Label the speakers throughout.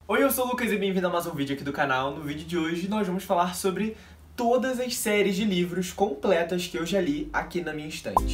Speaker 1: Oi, eu sou o Lucas e bem-vindo a mais um vídeo aqui do canal. No vídeo de hoje nós vamos falar sobre todas as séries de livros completas que eu já li aqui na minha estante.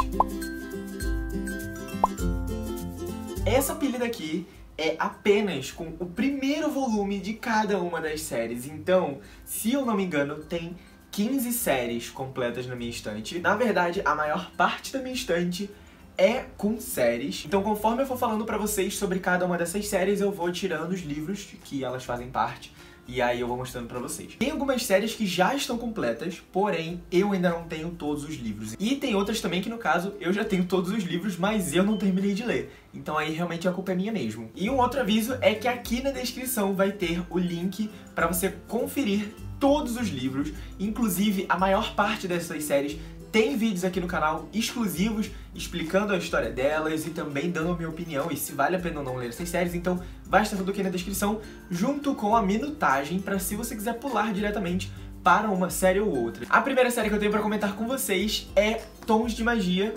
Speaker 1: Essa pilha daqui é apenas com o primeiro volume de cada uma das séries. Então, se eu não me engano, tem 15 séries completas na minha estante. Na verdade, a maior parte da minha estante é com séries. Então, conforme eu for falando pra vocês sobre cada uma dessas séries, eu vou tirando os livros que elas fazem parte e aí eu vou mostrando pra vocês. Tem algumas séries que já estão completas, porém eu ainda não tenho todos os livros. E tem outras também que, no caso, eu já tenho todos os livros, mas eu não terminei de ler. Então aí realmente a culpa é minha mesmo. E um outro aviso é que aqui na descrição vai ter o link pra você conferir todos os livros, inclusive a maior parte dessas séries. Tem vídeos aqui no canal exclusivos explicando a história delas e também dando a minha opinião e se vale a pena ou não ler essas séries, então vai estar tudo aqui na descrição, junto com a minutagem para se você quiser pular diretamente para uma série ou outra. A primeira série que eu tenho para comentar com vocês é Tons de Magia,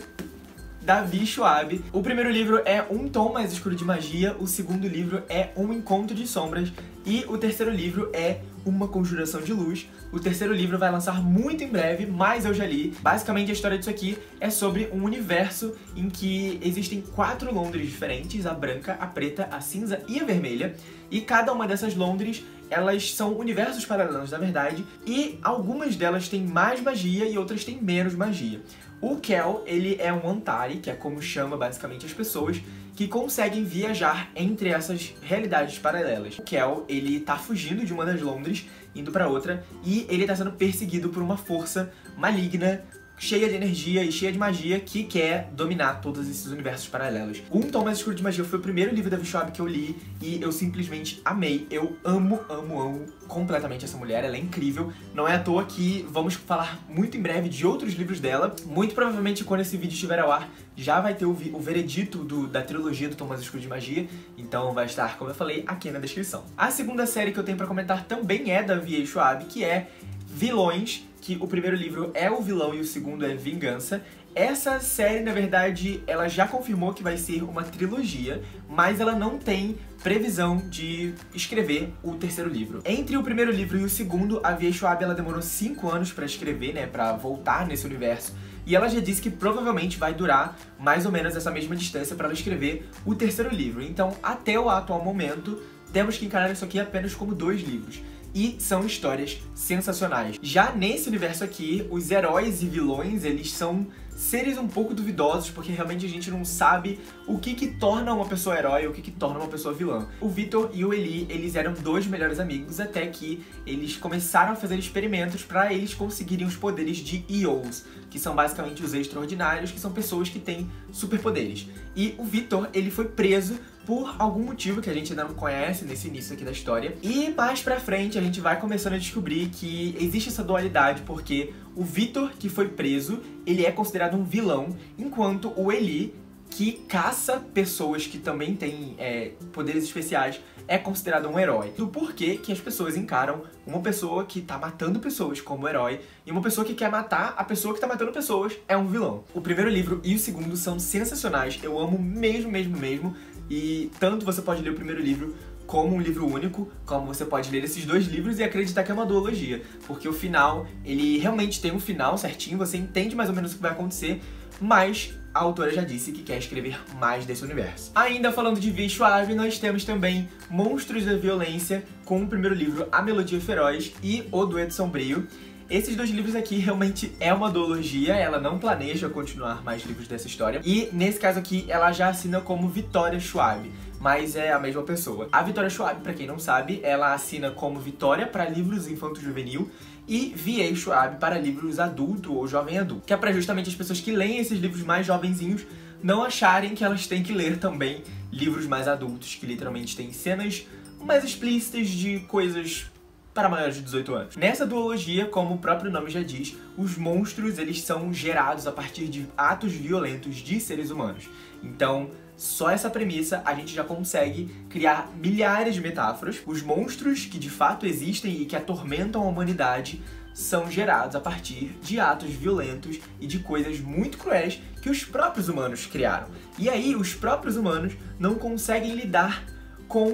Speaker 1: da Vi Schwab. O primeiro livro é Um Tom Mais Escuro de Magia, o segundo livro é Um Encontro de Sombras e o terceiro livro é Uma Conjuração de Luz. O terceiro livro vai lançar muito em breve, mas eu já li. Basicamente a história disso aqui é sobre um universo em que existem 4 Londres diferentes, a branca, a preta, a cinza e a vermelha. E cada uma dessas Londres, elas são universos paralelos, na verdade, e algumas delas têm mais magia e outras têm menos magia. O Kel, ele é um Antari, que é como chama basicamente as pessoas que conseguem viajar entre essas realidades paralelas. O Kel, ele tá fugindo de uma das Londres, indo pra outra, e ele tá sendo perseguido por uma força maligna, cheia de energia e cheia de magia, que quer dominar todos esses universos paralelos. Um Tom Mais Escuro de Magia foi o primeiro livro da Vi Schwab que eu li e eu simplesmente amei. Eu amo completamente essa mulher, ela é incrível. Não é à toa que vamos falar muito em breve de outros livros dela. Muito provavelmente quando esse vídeo estiver ao ar, já vai ter o veredito da trilogia do Tom Mais Escuro de Magia, então vai estar, como eu falei, aqui na descrição. A segunda série que eu tenho pra comentar também é da Vi Schwab, que é Vilões, que o primeiro livro é O Vilão e o segundo é Vingança. Essa série, na verdade, ela já confirmou que vai ser uma trilogia, mas ela não tem previsão de escrever o terceiro livro. Entre o primeiro livro e o segundo, a Vi Schwab ela demorou 5 anos pra escrever, né, pra voltar nesse universo. E ela já disse que provavelmente vai durar mais ou menos essa mesma distância pra ela escrever o terceiro livro. Então, até o atual momento, temos que encarar isso aqui apenas como 2 livros. E são histórias sensacionais. Já nesse universo aqui, os heróis e vilões, eles são seres um pouco duvidosos, porque realmente a gente não sabe o que torna uma pessoa herói e o que torna uma pessoa vilã. O Victor e o Eli, eles eram 2 melhores amigos até que eles começaram a fazer experimentos para eles conseguirem os poderes de EOs, que são basicamente os extraordinários, que são pessoas que têm superpoderes. E o Victor, ele foi preso por algum motivo que a gente ainda não conhece nesse início aqui da história. E mais pra frente a gente vai começando a descobrir que existe essa dualidade, porque o Victor, que foi preso, ele é considerado um vilão, enquanto o Eli, que caça pessoas que também têm poderes especiais, é considerado um herói. Do porquê que as pessoas encaram uma pessoa que tá matando pessoas como herói e uma pessoa que quer matar a pessoa que tá matando pessoas é um vilão. O primeiro livro e o segundo são sensacionais, eu amo mesmo. E tanto você pode ler o primeiro livro como um livro único, como você pode ler esses 2 livros e acreditar que é uma duologia. Porque o final, ele realmente tem um final certinho, você entende mais ou menos o que vai acontecer, mas a autora já disse que quer escrever mais desse universo. Ainda falando de Vi Schwab, nós temos também Monstros da Violência, com o primeiro livro A Melodia Feroz e O Dueto Sombrio. Esses 2 livros aqui realmente é uma duologia, ela não planeja continuar mais livros dessa história. E nesse caso aqui, ela já assina como Vitória Schwab, mas é a mesma pessoa. A Vitória Schwab, pra quem não sabe, ela assina como Vitória para livros infanto-juvenil e V.A. Schwab para livros adulto ou jovem adulto, que é pra justamente as pessoas que leem esses livros mais jovenzinhos não acharem que elas têm que ler também livros mais adultos, que literalmente têm cenas mais explícitas de coisas para maiores de 18 anos. Nessa duologia, como o próprio nome já diz, os monstros eles são gerados a partir de atos violentos de seres humanos. Então, só essa premissa a gente já consegue criar milhares de metáforas. Os monstros que de fato existem e que atormentam a humanidade são gerados a partir de atos violentos e de coisas muito cruéis que os próprios humanos criaram. E aí, os próprios humanos não conseguem lidar com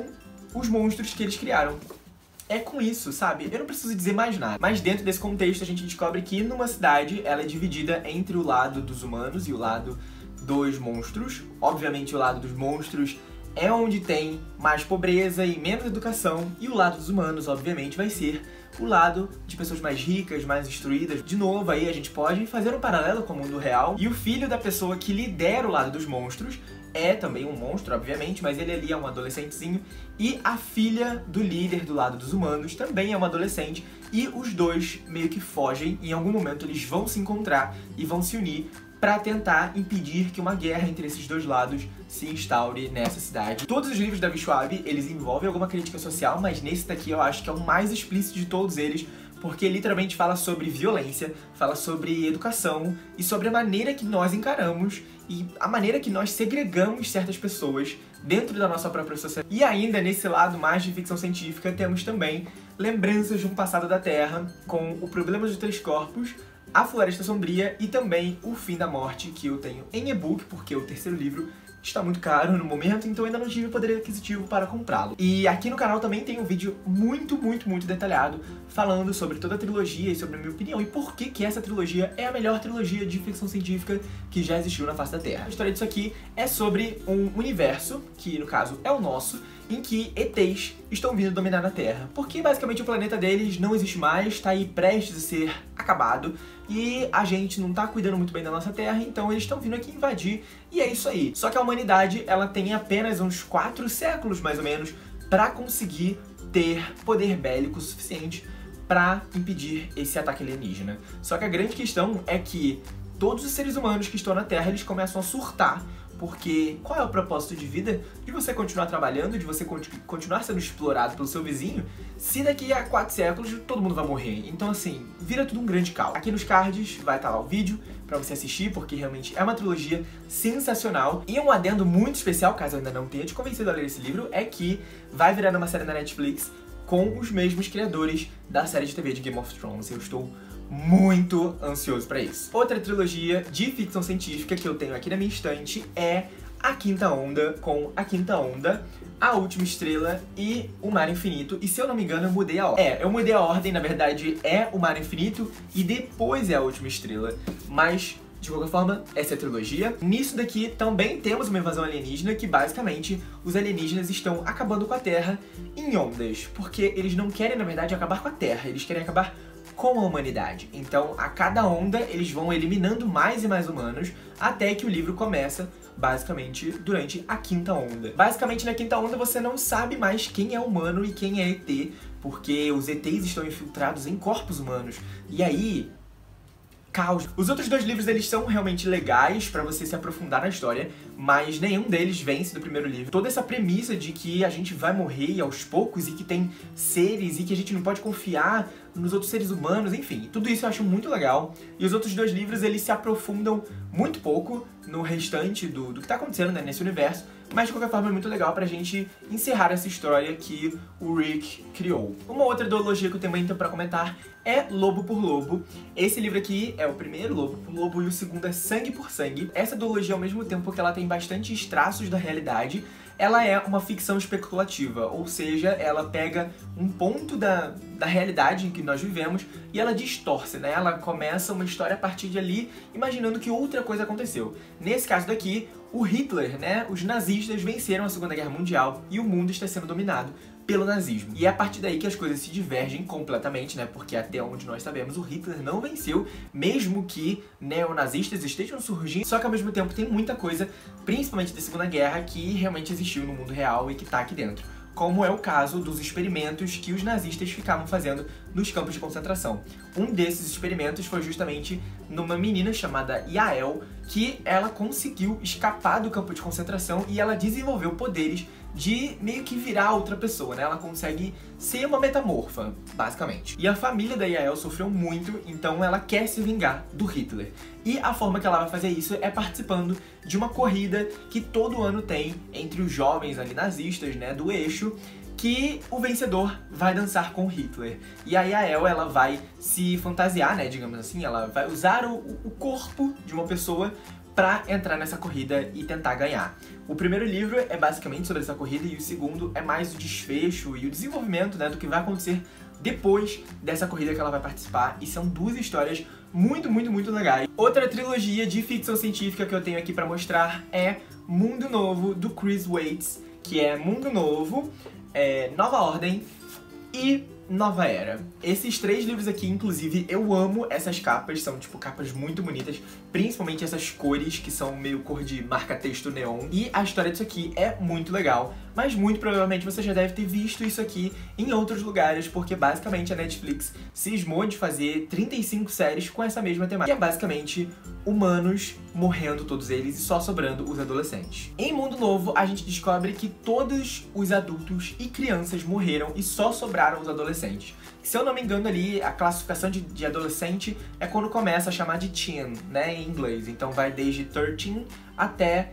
Speaker 1: os monstros que eles criaram. É com isso, sabe? Eu não preciso dizer mais nada. Mas dentro desse contexto a gente descobre que numa cidade ela é dividida entre o lado dos humanos e o lado dos monstros. Obviamente o lado dos monstros é onde tem mais pobreza e menos educação, e o lado dos humanos, obviamente, vai ser o lado de pessoas mais ricas, mais instruídas. De novo, aí a gente pode fazer um paralelo com o mundo real, e o filho da pessoa que lidera o lado dos monstros é também um monstro, obviamente, mas ele ali é um adolescentezinho, e a filha do líder do lado dos humanos também é uma adolescente, e os dois meio que fogem, e em algum momento eles vão se encontrar e vão se unir para tentar impedir que uma guerra entre esses dois lados se instaure nessa cidade. Todos os livros da V. Schwab, eles envolvem alguma crítica social, mas nesse daqui eu acho que é o mais explícito de todos eles, porque literalmente fala sobre violência, fala sobre educação e sobre a maneira que nós encaramos e a maneira que nós segregamos certas pessoas dentro da nossa própria sociedade. E ainda nesse lado mais de ficção científica temos também lembranças de um passado da Terra, com o Problema dos Três Corpos, A Floresta Sombria e também O Fim da Morte, que eu tenho em e-book, porque o terceiro livro está muito caro no momento, então ainda não tive poder aquisitivo para comprá-lo. E aqui no canal também tem um vídeo muito detalhado falando sobre toda a trilogia e sobre a minha opinião e por que essa trilogia é a melhor trilogia de ficção científica que já existiu na face da Terra. A história disso aqui é sobre um universo, que no caso é o nosso, em que ETs estão vindo dominar a Terra. Porque basicamente o planeta deles não existe mais, está aí prestes a ser acabado, e a gente não tá cuidando muito bem da nossa Terra, então eles estão vindo aqui invadir, e é isso aí. Só que a humanidade, ela tem apenas uns 4 séculos, mais ou menos, pra conseguir ter poder bélico suficiente pra impedir esse ataque alienígena. Só que a grande questão é que todos os seres humanos que estão na Terra, eles começam a surtar, porque qual é o propósito de vida? De você continuar trabalhando, de você continuar sendo explorado pelo seu vizinho, se daqui a 4 séculos todo mundo vai morrer. Então assim, vira tudo um grande caos. Aqui nos cards vai estar lá o vídeo pra você assistir, porque realmente é uma trilogia sensacional. E um adendo muito especial, caso eu ainda não tenha te convencido a ler esse livro, é que vai virar uma série na Netflix com os mesmos criadores da série de TV de Game of Thrones. Eu estou muito ansioso pra isso. Outra trilogia de ficção científica que eu tenho aqui na minha estante é A Quinta Onda, com A Quinta Onda, A Última Estrela e O Mar Infinito. E se eu não me engano, eu mudei a ordem. Eu mudei a ordem, na verdade é O Mar Infinito e depois é A Última Estrela. Mas, de qualquer forma, essa é a trilogia. Nisso daqui também temos uma invasão alienígena, que basicamente os alienígenas estão acabando com a Terra em ondas. Porque eles não querem, na verdade, acabar com a Terra, eles querem acabar com a humanidade. Então, a cada onda, eles vão eliminando mais e mais humanos, até que o livro começa, basicamente, durante a quinta onda. Basicamente, na quinta onda, você não sabe mais quem é humano e quem é ET, porque os ETs estão infiltrados em corpos humanos. E aí, caos. Os outros dois livros, eles são realmente legais pra você se aprofundar na história, mas nenhum deles vence do primeiro livro. Toda essa premissa de que a gente vai morrer aos poucos e que tem seres e que a gente não pode confiar nos outros seres humanos, enfim, tudo isso eu acho muito legal. E os outros dois livros, eles se aprofundam muito pouco no restante do que tá acontecendo, né, nesse universo, mas de qualquer forma é muito legal pra gente encerrar essa história que o Rick criou. Uma outra duologia que eu também tenho pra comentar é Lobo por Lobo. Esse livro aqui é o primeiro, Lobo por Lobo, e o segundo é Sangue por Sangue. Essa duologia, ao mesmo tempo que ela tem bastantes traços da realidade, ela é uma ficção especulativa, ou seja, ela pega um ponto da realidade em que nós vivemos e ela distorce, né? Ela começa uma história a partir de ali, imaginando que outra coisa aconteceu. Nesse caso daqui, o Hitler, né? Os nazistas venceram a Segunda Guerra Mundial e o mundo está sendo dominado pelo nazismo. E é a partir daí que as coisas se divergem completamente, né? Porque até onde nós sabemos, o Hitler não venceu, mesmo que neonazistas estejam surgindo. Só que ao mesmo tempo tem muita coisa, principalmente da Segunda Guerra, que realmente existiu no mundo real e que tá aqui dentro. Como é o caso dos experimentos que os nazistas ficavam fazendo nos campos de concentração. Um desses experimentos foi justamente numa menina chamada Yael, que ela conseguiu escapar do campo de concentração e ela desenvolveu poderes de meio que virar outra pessoa, né? Ela consegue ser uma metamorfa, basicamente. E a família da Yael sofreu muito, então ela quer se vingar do Hitler. E a forma que ela vai fazer isso é participando de uma corrida que todo ano tem entre os jovens ali nazistas, né, do eixo, que o vencedor vai dançar com Hitler. E a Yael, ela vai se fantasiar, né, digamos assim, ela vai usar o corpo de uma pessoa pra entrar nessa corrida e tentar ganhar. O primeiro livro é basicamente sobre essa corrida e o segundo é mais o desfecho e o desenvolvimento, né, do que vai acontecer depois dessa corrida que ela vai participar, e são duas histórias muito, muito, muito legais. Outra trilogia de ficção científica que eu tenho aqui pra mostrar é Mundo Novo, do Chris Weitz, que é Mundo Novo, Nova Ordem e Nova Era. Esses três livros aqui, inclusive, eu amo essas capas, são tipo capas muito bonitas, principalmente essas cores que são meio cor de marca-texto neon. E a história disso aqui é muito legal, mas muito provavelmente você já deve ter visto isso aqui em outros lugares, porque basicamente a Netflix cismou de fazer 35 séries com essa mesma temática, que é basicamente humanos morrendo todos eles e só sobrando os adolescentes. Em Mundo Novo, a gente descobre que todos os adultos e crianças morreram e só sobraram os adolescentes. Se eu não me engano ali, a classificação de adolescente é quando começa a chamar de teen, né, em inglês. Então vai desde 13 até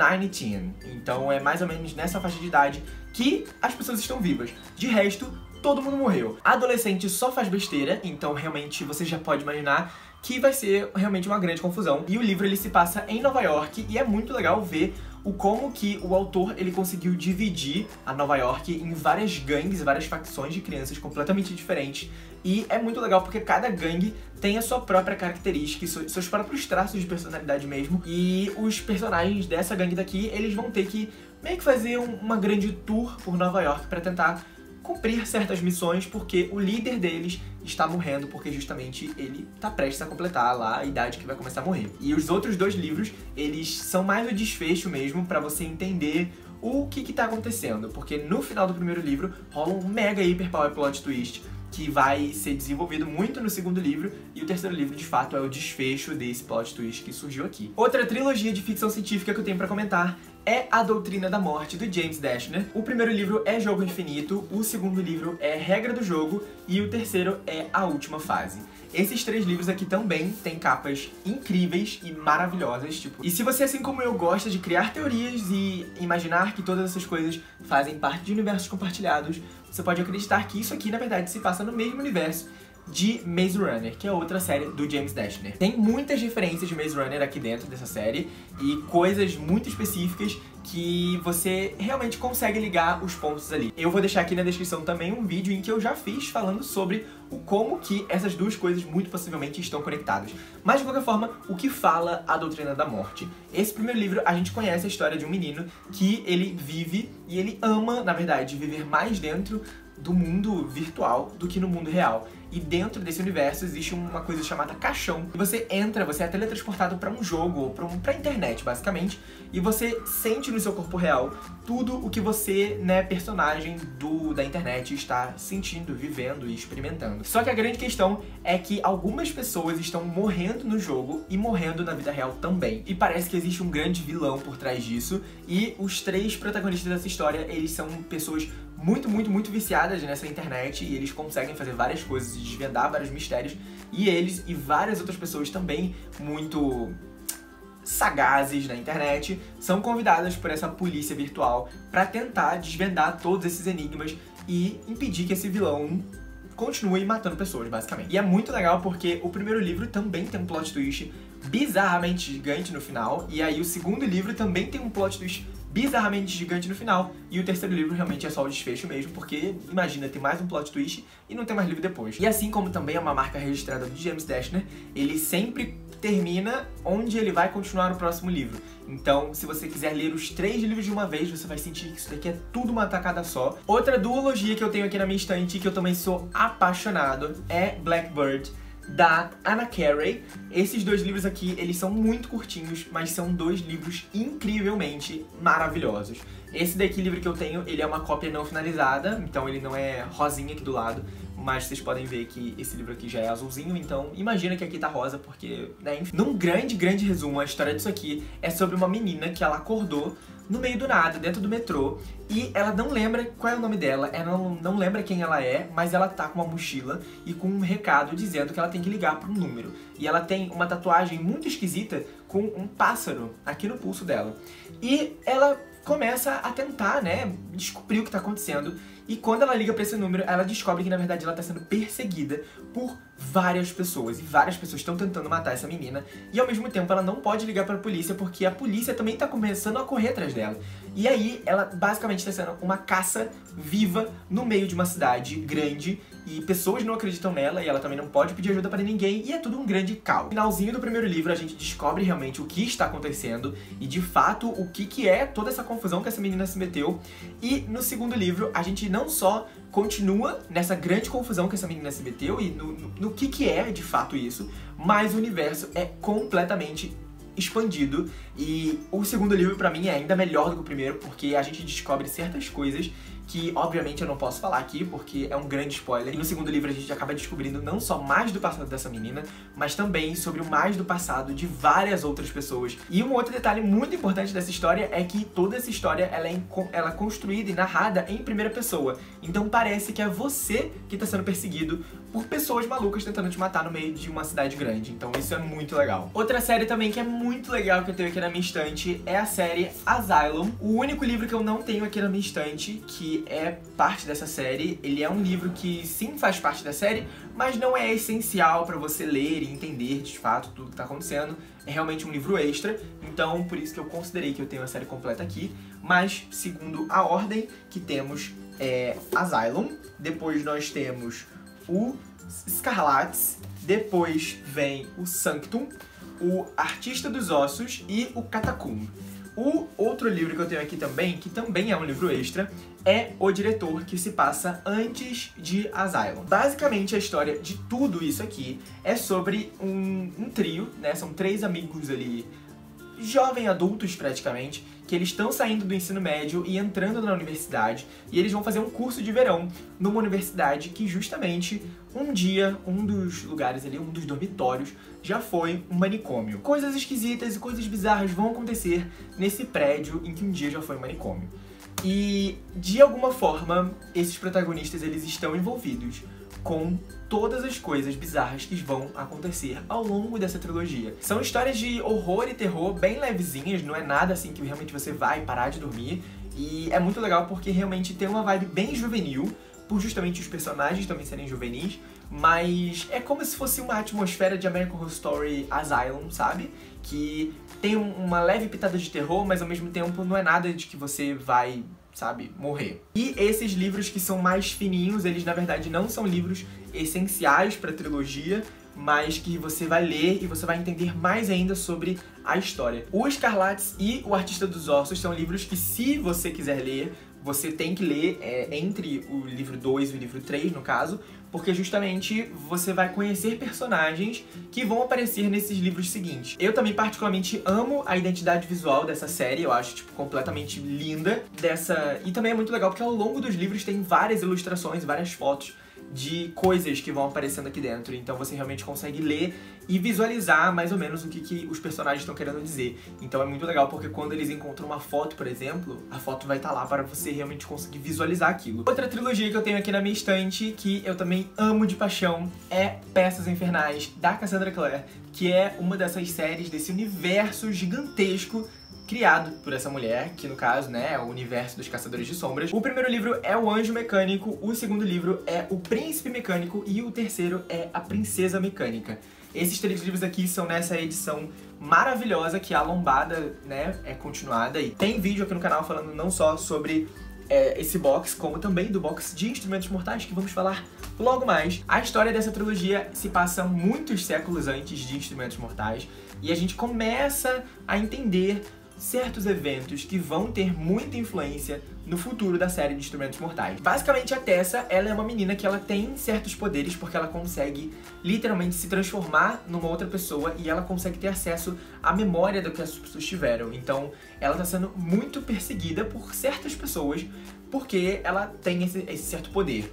Speaker 1: 19. Então é mais ou menos nessa faixa de idade que as pessoas estão vivas. De resto, todo mundo morreu. Adolescente só faz besteira, então realmente você já pode imaginar que vai ser realmente uma grande confusão. E o livro ele se passa em Nova York e é muito legal ver como que o autor ele conseguiu dividir a Nova York em várias gangues, várias facções de crianças completamente diferentes. E é muito legal porque cada gangue tem a sua própria característica e seus próprios traços de personalidade mesmo. E os personagens dessa gangue daqui, eles vão ter que meio que fazer uma grande tour por Nova York para tentar cumprir certas missões, porque o líder deles está morrendo, porque justamente ele está prestes a completar lá a idade que vai começar a morrer. E os outros dois livros, eles são mais o desfecho mesmo, pra você entender o que tá acontecendo, porque no final do primeiro livro rola um mega hiper power plot twist, que vai ser desenvolvido muito no segundo livro, e o terceiro livro, de fato, é o desfecho desse plot twist que surgiu aqui. Outra trilogia de ficção científica que eu tenho pra comentar é A Doutrina da Morte, do James Dashner. O primeiro livro é Jogo Infinito, o segundo livro é Regra do Jogo e o terceiro é A Última Fase. Esses três livros aqui também têm capas incríveis e maravilhosas, tipo... E se você, assim como eu, gosta de criar teorias e imaginar que todas essas coisas fazem parte de universos compartilhados, você pode acreditar que isso aqui, na verdade, se passa no mesmo universo de Maze Runner, que é outra série do James Dashner. Tem muitas referências de Maze Runner aqui dentro dessa série e coisas muito específicas que você realmente consegue ligar os pontos ali. Eu vou deixar aqui na descrição também um vídeo em que eu já fiz falando sobre como que essas duas coisas muito possivelmente estão conectadas. Mas, de qualquer forma, o que fala A Doutrina da Morte? Esse primeiro livro, a gente conhece a história de um menino que ele vive e ele ama, na verdade, viver mais dentro do mundo virtual do que no mundo real. E dentro desse universo existe uma coisa chamada caixão. E você entra, você é teletransportado pra um jogo, ou pra internet, basicamente, e você sente no seu corpo real tudo o que você, né, personagem da internet, está sentindo, vivendo e experimentando. Só que a grande questão é que algumas pessoas estão morrendo no jogo e morrendo na vida real também. E parece que existe um grande vilão por trás disso, e os três protagonistas dessa história, eles são pessoas muito, muito, muito viciadas nessa internet, e eles conseguem fazer várias coisas e desvendar vários mistérios, e eles e várias outras pessoas também muito sagazes na internet são convidadas por essa polícia virtual para tentar desvendar todos esses enigmas e impedir que esse vilão continue matando pessoas, basicamente. E é muito legal porque o primeiro livro também tem um plot twist bizarramente gigante no final, e aí o segundo livro também tem um plot twist bizarramente gigante no final, e o terceiro livro realmente é só o desfecho mesmo, porque imagina, tem mais um plot twist e não tem mais livro depois. E assim como também é uma marca registrada do James Dashner, ele sempre termina onde ele vai continuar no próximo livro. Então, se você quiser ler os três livros de uma vez, você vai sentir que isso daqui é tudo uma tacada só. Outra duologia que eu tenho aqui na minha estante, que eu também sou apaixonado, é Blackbird, da Anna Carey. Esses dois livros aqui, eles são muito curtinhos, mas são dois livros incrivelmente maravilhosos. Esse daqui, livro que eu tenho, ele é uma cópia não finalizada, então ele não é rosinha aqui do lado, mas vocês podem ver que esse livro aqui já é azulzinho, então imagina que aqui tá rosa, porque, né, enfim. Num grande resumo, a história disso aqui é sobre uma menina que ela acordou no meio do nada, dentro do metrô, e ela não lembra qual é o nome dela, ela não lembra quem ela é, mas ela tá com uma mochila e com um recado dizendo que ela tem que ligar para um número. E ela tem uma tatuagem muito esquisita com um pássaro aqui no pulso dela. E ela começa a tentar, né, descobrir o que tá acontecendo, E quando ela liga pra esse número, ela descobre que na verdade ela tá sendo perseguida por várias pessoas. E várias pessoas estão tentando matar essa menina. E ao mesmo tempo ela não pode ligar pra polícia, porque a polícia também tá começando a correr atrás dela. E aí ela basicamente tá sendo uma caça viva no meio de uma cidade grande. E pessoas não acreditam nela, e ela também não pode pedir ajuda pra ninguém, e é tudo um grande caos. No finalzinho do primeiro livro, a gente descobre realmente o que está acontecendo, e de fato, o que é toda essa confusão que essa menina se meteu. E no segundo livro, a gente não só continua nessa grande confusão que essa menina se meteu, e no que é de fato isso, mas o universo é completamente expandido. E o segundo livro, pra mim, é ainda melhor do que o primeiro, porque a gente descobre certas coisas que, obviamente, eu não posso falar aqui, porque é um grande spoiler. E no segundo livro a gente acaba descobrindo não só mais do passado dessa menina, mas também sobre o mais do passado de várias outras pessoas. E um outro detalhe muito importante dessa história é que toda essa história ela é construída e narrada em primeira pessoa. Então parece que é você que tá sendo perseguido por pessoas malucas tentando te matar no meio de uma cidade grande. Então isso é muito legal. Outra série também que é muito legal que eu tenho aqui na minha estante é a série Asylum. O único livro que eu não tenho aqui na minha estante, que é parte dessa série, ele é um livro que sim faz parte da série, mas não é essencial pra você ler e entender de fato tudo que tá acontecendo. É realmente um livro extra, então por isso que eu considerei que eu tenho a série completa aqui. Mas segundo a ordem que temos é Asylum, depois nós temos o Scarlatti, depois vem o Sanctum, o Artista dos Ossos e o Catacumb. O outro livro que eu tenho aqui também, que também é um livro extra, é O Diretor, que se passa antes de Asylum. Basicamente, a história de tudo isso aqui é sobre um trio, né? São 3 amigos ali, jovens adultos praticamente, que eles estão saindo do ensino médio e entrando na universidade, e eles vão fazer um curso de verão numa universidade que justamente um dia, um dos lugares ali, um dos dormitórios, já foi um manicômio. Coisas esquisitas e coisas bizarras vão acontecer nesse prédio em que um dia já foi um manicômio. E, de alguma forma, esses protagonistas eles estão envolvidos com todas as coisas bizarras que vão acontecer ao longo dessa trilogia. São histórias de horror e terror bem levezinhas, não é nada assim que realmente você vai parar de dormir. E é muito legal porque realmente tem uma vibe bem juvenil, por justamente os personagens também serem juvenis, mas é como se fosse uma atmosfera de American Horror Story Asylum, sabe? Que tem uma leve pitada de terror, mas ao mesmo tempo não é nada de que você vai, sabe, morrer. E esses livros que são mais fininhos, eles na verdade não são livros essenciais para a trilogia, mas que você vai ler e você vai entender mais ainda sobre a história. O Scarlatti e o Artista dos Ossos são livros que, se você quiser ler, você tem que ler entre o livro 2 e o livro 3, no caso, porque justamente você vai conhecer personagens que vão aparecer nesses livros seguintes. Eu também particularmente amo a identidade visual dessa série, eu acho, tipo, completamente linda. E também é muito legal porque ao longo dos livros tem várias ilustrações, várias fotos de coisas que vão aparecendo aqui dentro, então você realmente consegue ler e visualizar mais ou menos o que os personagens estão querendo dizer. Então é muito legal porque quando eles encontram uma foto, por exemplo, a foto vai estar lá para você realmente conseguir visualizar aquilo. Outra trilogia que eu tenho aqui na minha estante, que eu também amo de paixão, é Peças Infernais, da Cassandra Clare, que é uma dessas séries desse universo gigantesco criado por essa mulher, que no caso, né, é o universo dos Caçadores de Sombras. O primeiro livro é O Anjo Mecânico, o segundo livro é O Príncipe Mecânico e o terceiro é A Princesa Mecânica. Esses 3 livros aqui são nessa edição maravilhosa, que a lombada, né, é continuada. E tem vídeo aqui no canal falando não só sobre esse box, como também do box de Instrumentos Mortais, que vamos falar logo mais. A história dessa trilogia se passa muitos séculos antes de Instrumentos Mortais, e a gente começa a entender certos eventos que vão ter muita influência no futuro da série de Instrumentos Mortais. Basicamente, a Tessa, ela é uma menina que ela tem certos poderes porque ela consegue literalmente se transformar numa outra pessoa e ela consegue ter acesso à memória do que as pessoas tiveram. Então, ela tá sendo muito perseguida por certas pessoas porque ela tem esse certo poder.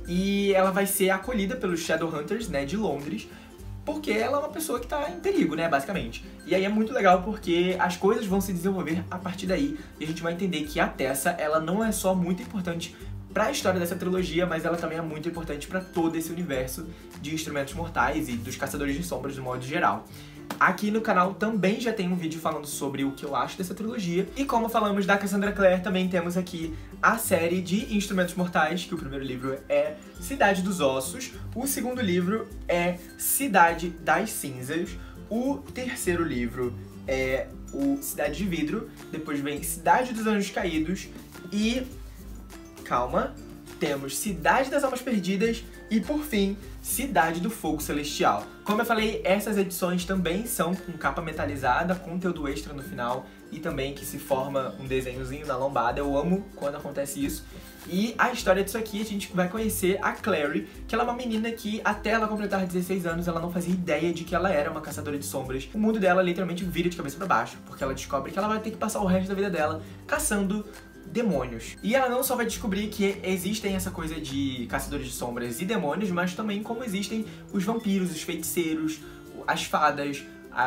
Speaker 1: E ela vai ser acolhida pelos Shadowhunters, né, de Londres, porque ela é uma pessoa que tá em perigo, né, basicamente. E aí é muito legal porque as coisas vão se desenvolver a partir daí e a gente vai entender que a Tessa, ela não é só muito importante pra história dessa trilogia, mas ela também é muito importante pra todo esse universo de Instrumentos Mortais e dos Caçadores de Sombras, de modo geral. Aqui no canal também já tem um vídeo falando sobre o que eu acho dessa trilogia. E como falamos da Cassandra Clare, também temos aqui a série de Instrumentos Mortais, que o primeiro livro é Cidade dos Ossos, o segundo livro é Cidade das Cinzas, o terceiro livro é o Cidade de Vidro, depois vem Cidade dos Anjos Caídos e... calma... temos Cidade das Almas Perdidas e, por fim, Cidade do Fogo Celestial. Como eu falei, essas edições também são com capa metalizada, conteúdo extra no final e também que se forma um desenhozinho na lombada. Eu amo quando acontece isso. E a história disso aqui, a gente vai conhecer a Clary, que ela é uma menina que, até ela completar 16 anos, ela não fazia ideia de que ela era uma caçadora de sombras. O mundo dela literalmente vira de cabeça pra baixo, porque ela descobre que ela vai ter que passar o resto da vida dela caçando demônios. E ela não só vai descobrir que existem essa coisa de caçadores de sombras e demônios, mas também como existem os vampiros, os feiticeiros, as fadas,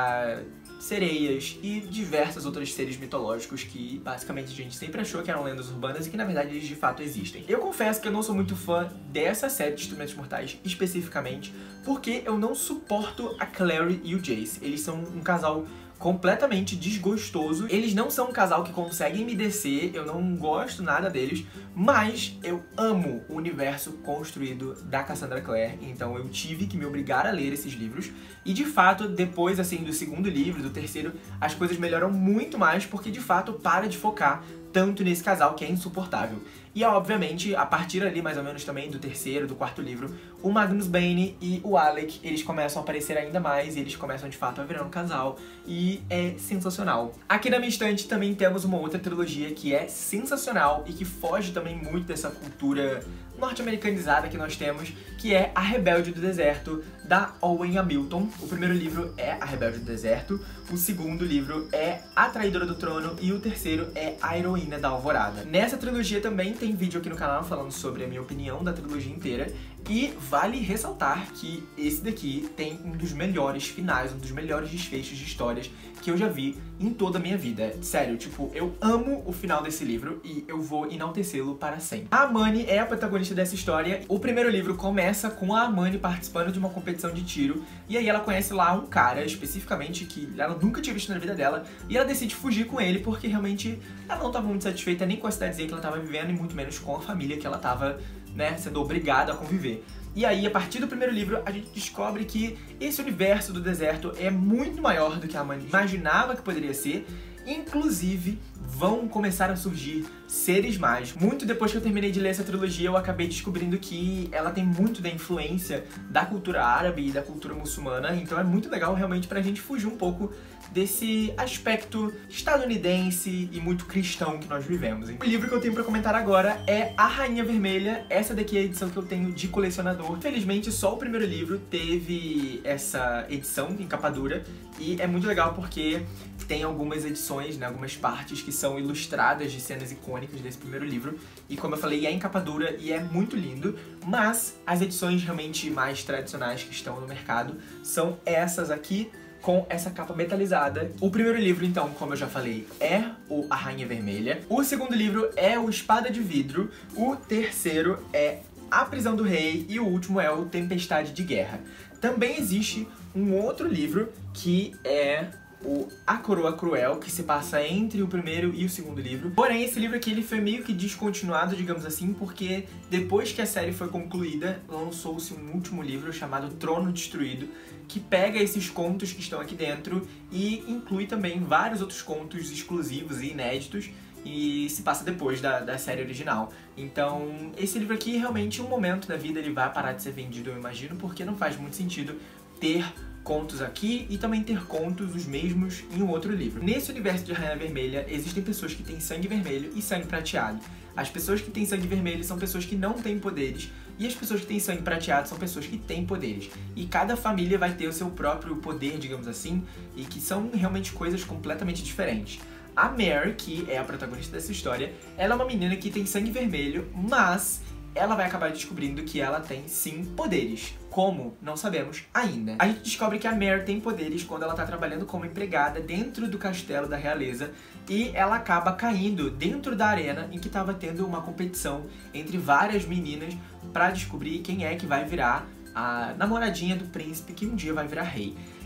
Speaker 1: sereias e diversos outros seres mitológicos que basicamente a gente sempre achou que eram lendas urbanas e que na verdade eles de fato existem. Eu confesso que eu não sou muito fã dessa série de Instrumentos Mortais especificamente, porque eu não suporto a Clary e o Jace. Eles são um casal completamente desgostoso. Eles não são um casal que conseguem me descer, eu não gosto nada deles, mas eu amo o universo construído da Cassandra Clare, então eu tive que me obrigar a ler esses livros. E de fato, depois assim do segundo livro, do terceiro, as coisas melhoram muito mais, porque de fato para de focar tanto nesse casal que é insuportável. E obviamente, a partir ali mais ou menos também do terceiro, do quarto livro, o Magnus Bane e o Alec, eles começam a aparecer ainda mais e eles começam de fato a virar um casal e é sensacional. Aqui na minha estante também temos uma outra trilogia que é sensacional e que foge também muito dessa cultura norte-americanizada que nós temos, que é A Rebelde do Deserto, da Owen Hamilton. O primeiro livro é A Rebelde do Deserto, o segundo livro é A Traidora do Trono e o terceiro é A Heroína da Alvorada. Nessa trilogia também tem vídeo aqui no canal falando sobre a minha opinião da trilogia inteira, e vale ressaltar que esse daqui tem um dos melhores finais, um dos melhores desfechos de histórias que eu já vi em toda a minha vida. Sério, tipo, eu amo o final desse livro e eu vou enaltecê-lo para sempre. A Amani é a protagonista dessa história. O primeiro livro começa com a Amani participando de uma competição de tiro, e aí ela conhece lá um cara, especificamente, que ela nunca tinha visto na vida dela, e ela decide fugir com ele porque realmente ela não estava muito satisfeita nem com a cidadezinha que ela estava vivendo e muito menos com a família que ela estava, né, sendo obrigada a conviver. E aí, a partir do primeiro livro, a gente descobre que esse universo do deserto é muito maior do que a Amani imaginava que poderia ser. Inclusive, vão começar a surgir seres mágicos. Muito depois que eu terminei de ler essa trilogia, eu acabei descobrindo que ela tem muito da influência da cultura árabe e da cultura muçulmana, então é muito legal realmente pra gente fugir um pouco desse aspecto estadunidense e muito cristão que nós vivemos. O livro que eu tenho pra comentar agora é A Rainha Vermelha. Essa daqui é a edição que eu tenho de colecionador. Felizmente, só o primeiro livro teve essa edição em capa dura, e é muito legal porque tem algumas edições, né, algumas partes que são ilustradas de cenas icônicas desse primeiro livro, e como eu falei, é em capa dura e é muito lindo, mas as edições realmente mais tradicionais que estão no mercado são essas aqui, com essa capa metalizada. O primeiro livro, então, como eu já falei, é o A Rainha Vermelha. O segundo livro é o Espada de Vidro. O terceiro é A Prisão do Rei. E o último é o Tempestade de Guerra. Também existe um outro livro que é o A Coroa Cruel, que se passa entre o primeiro e o segundo livro. Porém, esse livro aqui ele foi meio que descontinuado, digamos assim, porque depois que a série foi concluída, lançou-se um último livro chamado Trono Destruído, que pega esses contos que estão aqui dentro e inclui também vários outros contos exclusivos e inéditos, e se passa depois da série original. Então, esse livro aqui, realmente, em um momento da vida, ele vai parar de ser vendido, eu imagino, porque não faz muito sentido ter contos aqui e também ter contos os mesmos em um outro livro. Nesse universo de Rainha Vermelha, existem pessoas que têm sangue vermelho e sangue prateado. As pessoas que têm sangue vermelho são pessoas que não têm poderes, e as pessoas que têm sangue prateado são pessoas que têm poderes. E cada família vai ter o seu próprio poder, digamos assim, e que são realmente coisas completamente diferentes. A Mare, que é a protagonista dessa história, ela é uma menina que tem sangue vermelho, mas ela vai acabar descobrindo que ela tem, sim, poderes. Como? Não sabemos ainda. A gente descobre que a Mare tem poderes quando ela tá trabalhando como empregada dentro do castelo da realeza, e ela acaba caindo dentro da arena em que tava tendo uma competição entre várias meninas pra descobrir quem é que vai virar a namoradinha do príncipe que um dia vai virar rei.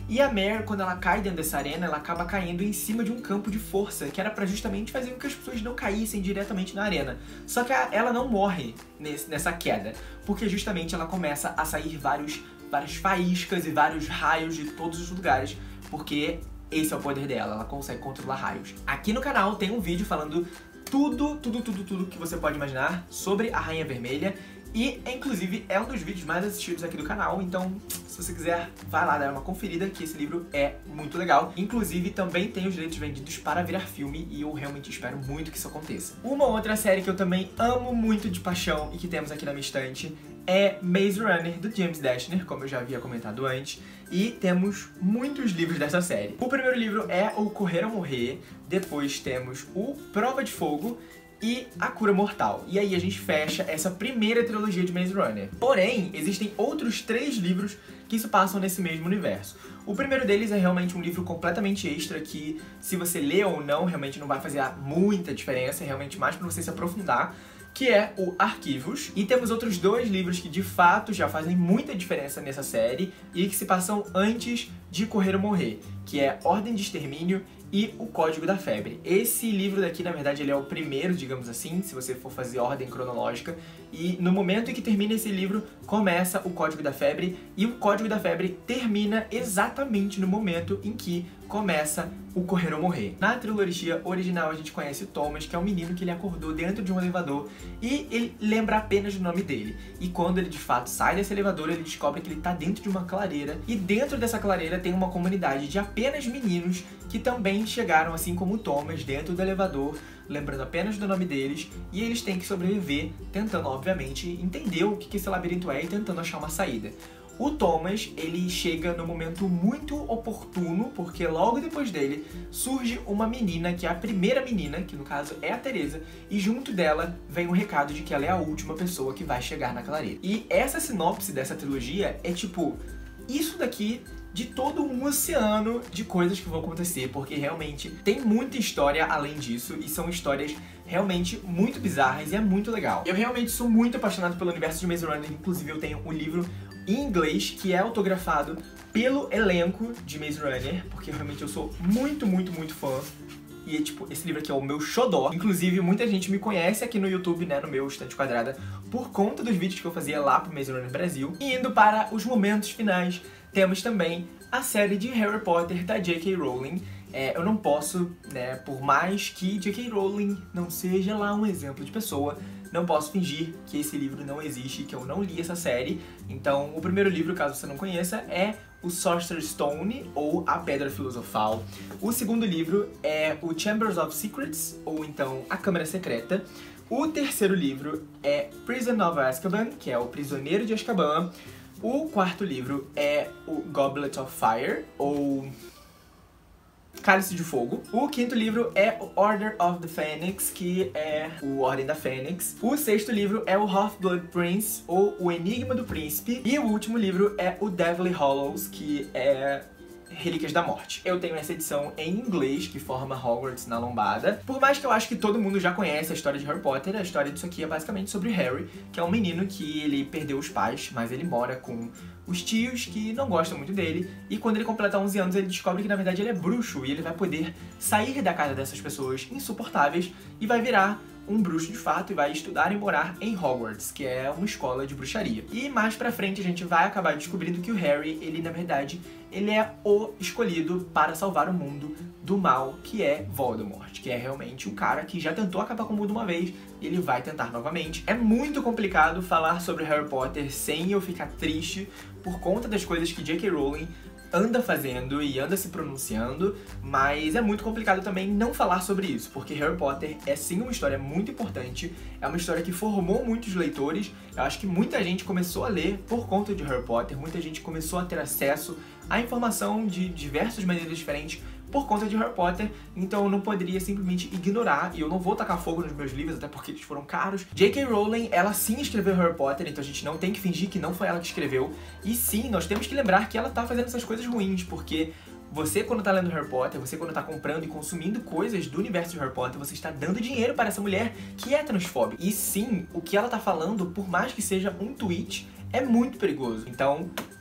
Speaker 1: E a Mare, quando ela cai dentro dessa arena, ela acaba caindo em cima de um campo de força, que era pra justamente fazer com que as pessoas não caíssem diretamente na arena. Só que ela não morre nessa queda, porque justamente ela começa a sair várias faíscas e vários raios de todos os lugares, porque esse é o poder dela, ela consegue controlar raios. Aqui no canal tem um vídeo falando tudo que você pode imaginar sobre a Rainha Vermelha. E, inclusive, é um dos vídeos mais assistidos aqui do canal, então se você quiser, vai lá dar uma conferida, que esse livro é muito legal. Inclusive, também tem os direitos vendidos para virar filme, e eu realmente espero muito que isso aconteça. Uma outra série que eu também amo muito de paixão e que temos aqui na minha estante é Maze Runner, do James Dashner, como eu já havia comentado antes, e temos muitos livros dessa série. O primeiro livro é o Correr ou Morrer, depois temos o Prova de Fogo, e A Cura Mortal. E aí a gente fecha essa primeira trilogia de Maze Runner. Porém, existem outros 3 livros que se passam nesse mesmo universo. O primeiro deles é realmente um livro completamente extra que, se você lê ou não, realmente não vai fazer muita diferença, é realmente mais pra você se aprofundar, que é o Arquivos. E temos outros 2 livros que de fato já fazem muita diferença nessa série e que se passam antes de Correr ou Morrer, que é Ordem de Extermínio e O Código da Febre. Esse livro daqui, na verdade, ele é o primeiro, digamos assim, se você for fazer ordem cronológica. E no momento em que termina esse livro, começa O Código da Febre, e O Código da Febre termina exatamente no momento em que começa o Correr ou Morrer. Na trilogia original, a gente conhece o Thomas, que é um menino que ele acordou dentro de um elevador e ele lembra apenas do nome dele. E quando ele de fato sai desse elevador, ele descobre que ele tá dentro de uma clareira, e dentro dessa clareira tem uma comunidade de apenas meninos que também chegaram, assim como o Thomas, dentro do elevador, lembrando apenas do nome deles, e eles têm que sobreviver, tentando, obviamente, entender o que esse labirinto é e tentando achar uma saída. O Thomas, ele chega no momento muito oportuno, porque logo depois dele surge uma menina, que é a primeira menina, que no caso é a Teresa, e junto dela vem um recado de que ela é a última pessoa que vai chegar na clareira. E essa sinopse dessa trilogia é tipo, isso daqui de todo um oceano de coisas que vão acontecer, porque realmente tem muita história além disso, e são histórias realmente muito bizarras e é muito legal. Eu realmente sou muito apaixonado pelo universo de Maze Runner, inclusive eu tenho um livro em inglês que é autografado pelo elenco de Maze Runner, porque realmente eu sou muito fã. E, tipo, esse livro aqui é o meu xodó. Inclusive, muita gente me conhece aqui no YouTube, né, no meu Estante Quadrada, por conta dos vídeos que eu fazia lá pro Maze Runner Brasil. E indo para os momentos finais, temos também a série de Harry Potter da J.K. Rowling. Eu não posso, né, por mais que J.K. Rowling não seja lá um exemplo de pessoa, não posso fingir que esse livro não existe, que eu não li essa série. Então, o primeiro livro, caso você não conheça, é o Sorcerer's Stone, ou A Pedra Filosofal. O segundo livro é o Chambers of Secrets, ou então A Câmara Secreta. O terceiro livro é Prison of Azkaban, que é o Prisioneiro de Azkaban. O quarto livro é o Goblet of Fire, ou Cálice de Fogo. O quinto livro é o Order of the Phoenix, que é o Ordem da Fênix. O sexto livro é o Half-Blood Prince, ou O Enigma do Príncipe. E o último livro é o Deathly Hallows, que é Relíquias da Morte. Eu tenho essa edição em inglês, que forma Hogwarts na lombada. Por mais que eu acho que todo mundo já conhece a história de Harry Potter, a história disso aqui é basicamente sobre Harry, que é um menino que ele perdeu os pais, mas ele mora com os tios que não gostam muito dele, e quando ele completa 11 anos ele descobre que na verdade ele é bruxo, e ele vai poder sair da casa dessas pessoas insuportáveis e vai virar um bruxo de fato e vai estudar e morar em Hogwarts, que é uma escola de bruxaria. E mais pra frente a gente vai acabar descobrindo que o Harry, ele na verdade, ele é o escolhido para salvar o mundo do mal, que é Voldemort, que é realmente um cara que já tentou acabar com o mundo uma vez e ele vai tentar novamente. É muito complicado falar sobre Harry Potter sem eu ficar triste por conta das coisas que J.K. Rowling anda fazendo e anda se pronunciando, mas é muito complicado também não falar sobre isso, porque Harry Potter é sim uma história muito importante, é uma história que formou muitos leitores. Eu acho que muita gente começou a ler por conta de Harry Potter, muita gente começou a ter acesso à informação de diversas maneiras diferentes por conta de Harry Potter, então eu não poderia simplesmente ignorar, e eu não vou tacar fogo nos meus livros, até porque eles foram caros. J.K. Rowling, ela sim escreveu Harry Potter, então a gente não tem que fingir que não foi ela que escreveu, e sim, nós temos que lembrar que ela tá fazendo essas coisas ruins, porque você, quando tá lendo Harry Potter, você quando tá comprando e consumindo coisas do universo de Harry Potter, você está dando dinheiro para essa mulher que é transfóbica. E sim, o que ela tá falando, por mais que seja um tweet, é muito perigoso. Então,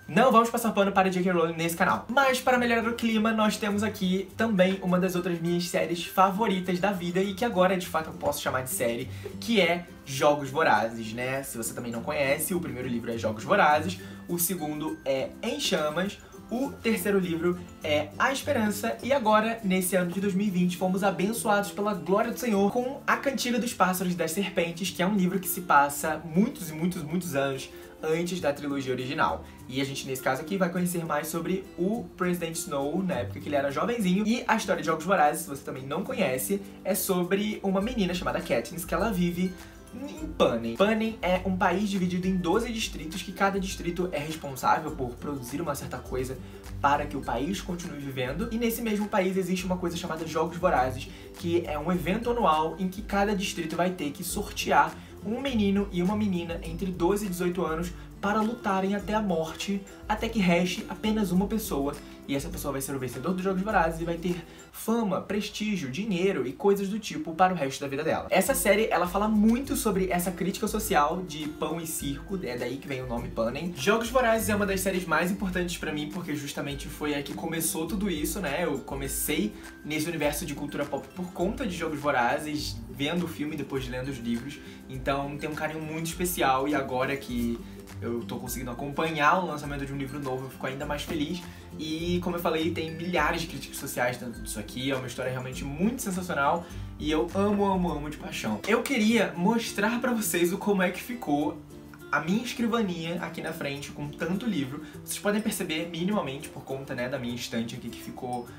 Speaker 1: Não vamos passar pano para J.K. Rowling nesse canal. Mas para melhorar o clima, nós temos aqui também uma das outras minhas séries favoritas da vida e que agora, de fato, eu posso chamar de série, que é Jogos Vorazes, né? Se você também não conhece, o primeiro livro é Jogos Vorazes, o segundo é Em Chamas, o terceiro livro é A Esperança e agora, nesse ano de 2020, fomos abençoados pela glória do Senhor com A Cantiga dos Pássaros e das Serpentes, que é um livro que se passa muitos e muitos anos antes da trilogia original. E a gente, nesse caso aqui, vai conhecer mais sobre o Presidente Snow, na época que ele era jovenzinho. E a história de Jogos Vorazes, se você também não conhece, é sobre uma menina chamada Katniss, que ela vive em Panem. Panem é um país dividido em 12 distritos, que cada distrito é responsável por produzir uma certa coisa para que o país continue vivendo. E nesse mesmo país existe uma coisa chamada Jogos Vorazes, que é um evento anual em que cada distrito vai ter que sortear um menino e uma menina entre 12 e 18 anos para lutarem até a morte, até que reste apenas uma pessoa. E essa pessoa vai ser o vencedor dos Jogos Vorazes e vai ter fama, prestígio, dinheiro e coisas do tipo para o resto da vida dela. Essa série, ela fala muito sobre essa crítica social de pão e circo, é daí que vem o nome Panem. Jogos Vorazes é uma das séries mais importantes pra mim, porque justamente foi a que começou tudo isso, né? Eu comecei nesse universo de cultura pop por conta de Jogos Vorazes, vendo o filme depois de lendo os livros. Então tem um carinho muito especial e agora que eu tô conseguindo acompanhar o lançamento de um livro novo, eu fico ainda mais feliz. E, como eu falei, tem milhares de críticas sociais dentro disso aqui, é uma história realmente muito sensacional e eu amo de paixão. Eu queria mostrar pra vocês o como é que ficou a minha escrivaninha aqui na frente com tanto livro. Vocês podem perceber minimamente por conta, né, da minha estante aqui que ficou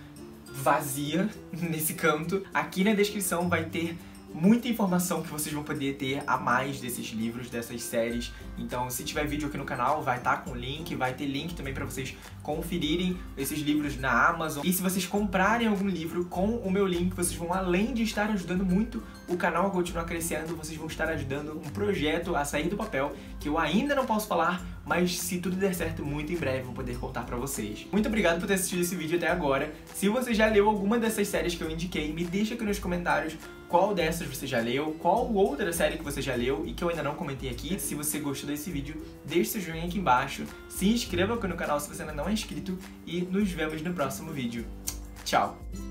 Speaker 1: vazia nesse canto. Aqui na descrição vai ter muita informação que vocês vão poder ter a mais desses livros, dessas séries. Então, se tiver vídeo aqui no canal, vai estar com link, vai ter link também pra vocês conferirem esses livros na Amazon. E se vocês comprarem algum livro com o meu link, vocês vão, além de estar ajudando muito o canal a continuar crescendo, vocês vão estar ajudando um projeto a sair do papel, que eu ainda não posso falar, mas se tudo der certo, muito em breve vou poder contar pra vocês. Muito obrigado por ter assistido esse vídeo até agora. Se você já leu alguma dessas séries que eu indiquei, me deixa aqui nos comentários qual dessas você já leu, qual outra série que você já leu e que eu ainda não comentei aqui. Se você gostou desse vídeo, deixe seu joinha aqui embaixo, se inscreva aqui no canal se você ainda não é inscrito e nos vemos no próximo vídeo. Tchau!